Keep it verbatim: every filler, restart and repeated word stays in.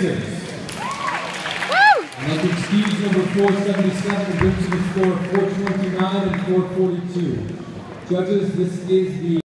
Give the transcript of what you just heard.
dancers. And I think Steve's number four seventy-seven brings to the score four twenty-nine and four forty-two. Judges, this is the